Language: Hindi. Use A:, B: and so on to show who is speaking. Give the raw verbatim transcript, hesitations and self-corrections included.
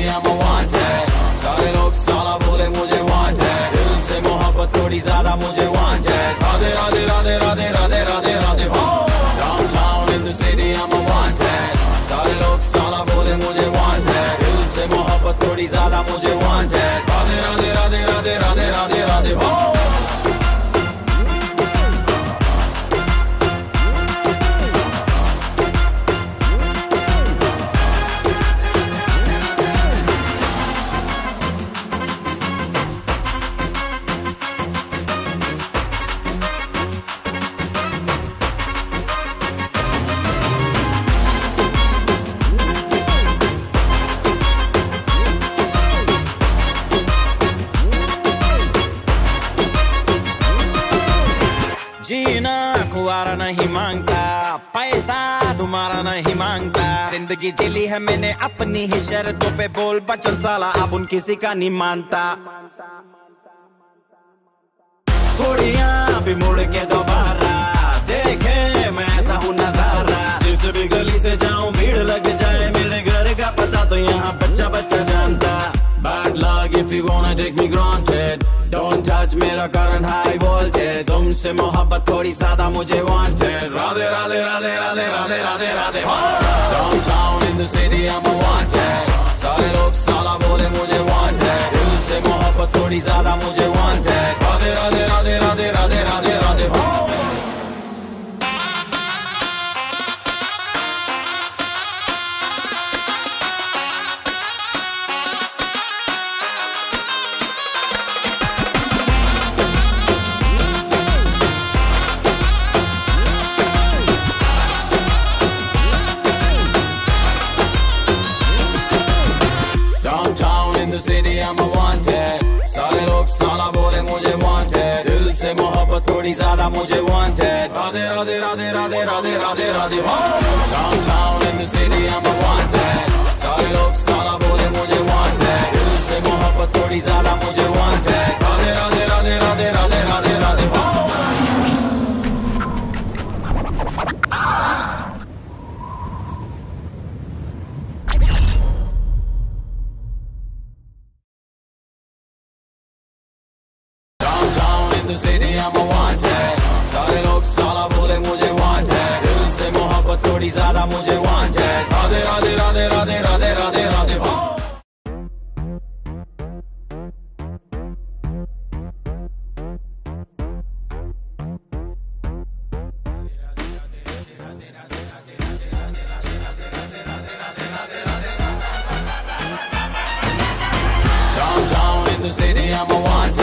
A: I'm a wanted. सारे लोग साला बोले मुझे wanted. दिल से मोहब्बत थोड़ी ज्यादा मुझे wanted. राधे राधे राधे राधे राधे राधे राधे हो. Downtown in the city I'm a wanted. सारे लोग साला बोले मुझे wanted. दिल से मोहब्बत थोड़ी ज्यादा मुझे wanted. राधे राधे राधे राधे राधे राधे राधे हो. जीना खुआरा नहीं मांगता, पैसा तुम्हारा नहीं मांगता. जिंदगी जिली है मैंने अपनी ही शर्तों पे, बोल बचन साला अब उन किसी का नहीं मानता. कुड़ियां भी मुड़ के दोबारा देखे मैं ऐसा हूँ नजारा. जिस भी गली से जाऊं भीड़ लग जाए, मेरे घर का पता तो यहाँ बच्चा बच्चा जानता. Bad luck if you wanna take me granted. Don't touch मेरा current high voltage. तुमसे मोहब्बत थोड़ी ज्यादा मुझे wanted. राधे राधे राधे राधे राधे राधे राधे हो. Downtown in the city I'm a wanted. सारे लोग साला बोले मुझे wanted. दिल से मोहब्बत थोड़ी ज्यादा मुझे wanted. राधे राधे राधे राधे राधे राधे राधे हो. City I'm a wanted. सारे लोग साला बोले मुझे wanted. दिल से मोहब्बत थोड़ी ज्यादा मुझे wanted. राधे राधे राधे राधे राधे राधे राधे हो. Downtown in the city I'm a wanted. सारे लोग साला बोले मुझे wanted. दिल से मोहब्बत थोड़ी ज्यादा मुझे wanted. राधे राधे राधे राधे राधे राधे राधे हो. The city I'm a wanted. सारे लोग साला बोले मुझे wanted. दिल से मोहब्बत थोड़ी ज्यादा मुझे wanted. राधे राधे राधे राधे राधे राधे राधे हो. Downtown in the city I'm a wanted.